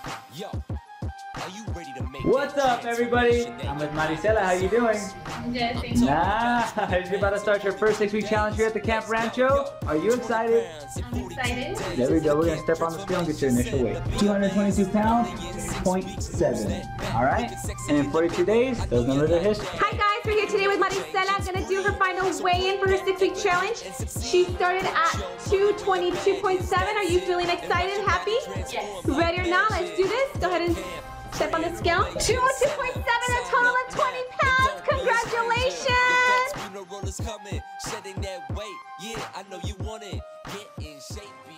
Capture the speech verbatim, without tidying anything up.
What's up, everybody? I'm with Maricela. How you doing? Good, thank you. Nice. You're about to start your first six-week challenge here at the Camp Rancho. Are you excited? I'm excited. There we go. We're going to step on the scale and get your initial weight. two hundred twenty-two pounds, zero point seven. All right? And in forty-two days, those numbers are history. Hi guys, we're here today with Maricela, gonna do her final weigh-in for her six-week challenge. She started at two twenty-two point seven. Are you feeling excited, happy? Yes. Ready or not? Let's do this. Go ahead and step on the scale. two oh two point seven, a total of twenty pounds. Congratulations! Shedding that weight, yeah, I know you want it. Get in shape.